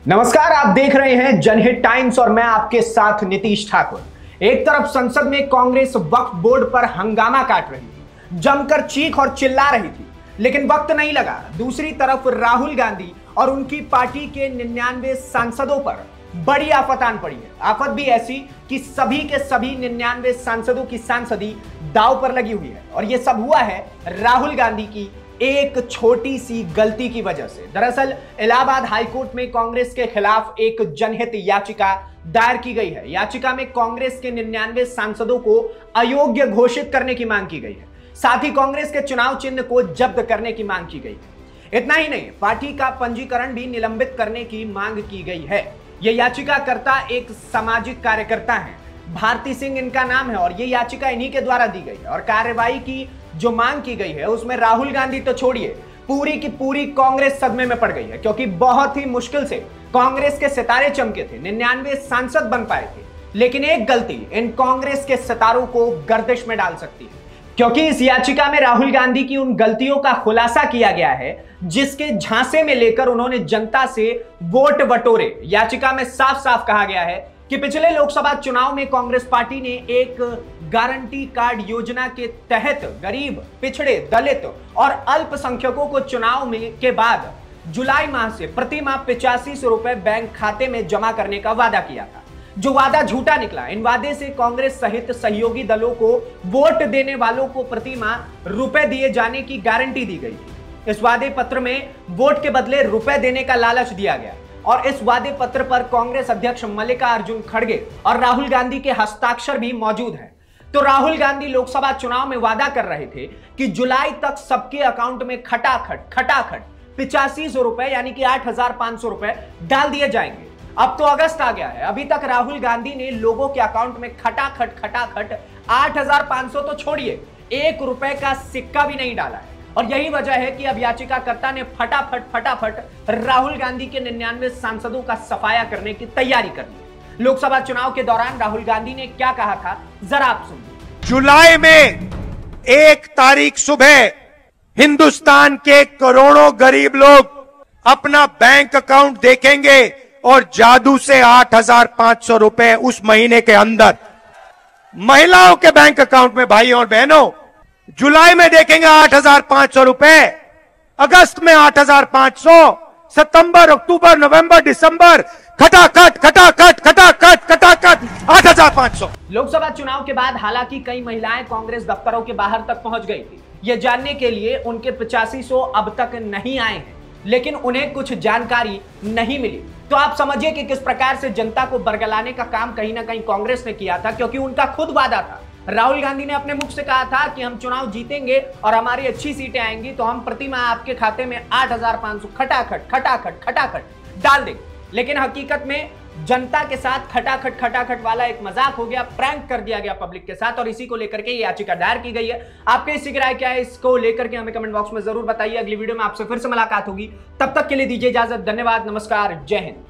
नमस्कार, आप देख रहे हैं जनहित टाइम्स और मैं आपके साथ नीतीश ठाकुर। एक तरफ संसद में कांग्रेस वक्फ बोर्ड पर हंगामा काट रही थी, जमकर चीख और चिल्ला रही थी, लेकिन वक्त नहीं लगा। दूसरी तरफ राहुल गांधी और उनकी पार्टी के 99 सांसदों पर बड़ी आफत आन पड़ी है। आफत भी ऐसी कि सभी के सभी 99 सांसदों की सांसदी दांव पर लगी हुई है और यह सब हुआ है राहुल गांधी की एक छोटी सी गलती की वजह से। दरअसल इलाहाबाद हाईकोर्ट में कांग्रेस के खिलाफ एक जनहित याचिका दायर की गई है। याचिका में कांग्रेस के 99 सांसदों को अयोग्य घोषित करने की मांग की गई है, साथ ही कांग्रेस के चुनाव चिन्ह को जब्त करने की मांग की गई है। इतना ही नहीं, पार्टी का पंजीकरण भी निलंबित करने की मांग की गई है। यह याचिकाकर्ता एक सामाजिक कार्यकर्ता है, भारती सिंह इनका नाम है और यह याचिका इन्हीं के द्वारा दी गई है। और कार्रवाई की जो मांग की गई है उसमें राहुल गांधी तो छोड़िए, पूरी की पूरी कांग्रेस सदमे में पड़ गई है, क्योंकि बहुत ही मुश्किल से कांग्रेस के सितारे चमके थे, 99 सांसद बन पाए थे। लेकिन एक गलती इन कांग्रेस के सितारों को गर्दिश में डाल सकती है, क्योंकि इस याचिका में राहुल गांधी की उन गलतियों का खुलासा किया गया है जिसके झांसे में लेकर उन्होंने जनता से वोट बटोरे। याचिका में साफ साफ कहा गया है कि पिछले लोकसभा चुनाव में कांग्रेस पार्टी ने एक गारंटी कार्ड योजना के तहत गरीब, पिछड़े, दलित और अल्पसंख्यकों को चुनाव में के बाद जुलाई माह से प्रति माह 8500 रुपए बैंक खाते में जमा करने का वादा किया था, जो वादा झूठा निकला। इन वादे से कांग्रेस सहित सहयोगी दलों को वोट देने वालों को प्रति माह रुपए दिए जाने की गारंटी दी गई थी। इस वादे पत्र में वोट के बदले रुपए देने का लालच दिया गया और इस वादे पत्र पर कांग्रेस अध्यक्ष मल्लिकार्जुन खड़गे और राहुल गांधी के हस्ताक्षर भी मौजूद हैं। तो राहुल गांधी लोकसभा चुनाव में वादा कर रहे थे कि जुलाई तक सबके अकाउंट में खटाखट 8500 रुपए यानी कि 8500 रुपए डाल दिए जाएंगे। अब तो अगस्त आ गया है, अभी तक राहुल गांधी ने लोगों के अकाउंट में खटाखट 8500 तो छोड़िए, 1 रुपए का सिक्का भी नहीं डाला है। और यही वजह है कि अब याचिकाकर्ता ने फटाफट राहुल गांधी के 99 सांसदों का सफाया करने की तैयारी कर ली। लोकसभा चुनाव के दौरान राहुल गांधी ने क्या कहा था, जरा आप सुनिए। जुलाई में 1 तारीख सुबह हिंदुस्तान के करोड़ों गरीब लोग अपना बैंक अकाउंट देखेंगे और जादू से 8500 रुपए उस महीने के अंदर महिलाओं के बैंक अकाउंट में, भाइयों और बहनों, जुलाई में देखेंगे 8500 रुपए, अगस्त में 8500, सितंबर, अक्टूबर, नवंबर, दिसंबर खटाखट 8500। लोकसभा चुनाव के बाद हालांकि कई महिलाएं कांग्रेस दफ्तरों के बाहर तक पहुंच गई थी, यह जानने के लिए उनके 8500 अब तक नहीं आए हैं, लेकिन उन्हें कुछ जानकारी नहीं मिली। तो आप समझिए कि किस प्रकार से जनता को बरगलाने का काम कहीं ना कहीं कांग्रेस ने किया था, क्योंकि उनका खुद वादा था। राहुल गांधी ने अपने मुख से कहा था कि हम चुनाव जीतेंगे और हमारी अच्छी सीटें आएंगी तो हम प्रति माह आपके खाते में 8500 खटाखट डाल देंगे। लेकिन हकीकत में जनता के साथ खटाखट वाला एक मजाक हो गया, प्रैंक कर दिया गया पब्लिक के साथ, और इसी को लेकर के ये याचिका दायर की गई है। आपके इसी की राय क्या है, इसको लेकर के हमें कमेंट बॉक्स में जरूर बताइए। अगली वीडियो में आपसे फिर से मुलाकात होगी, तब तक के लिए दीजिए इजाजत। धन्यवाद, नमस्कार, जय हिंद।